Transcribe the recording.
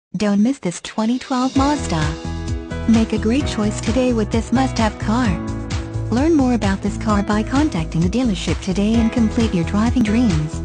Don't miss this 2012 Mazda. Make a great choice today with this must-have car. Learn more about this car by contacting the dealership today and complete your driving dreams.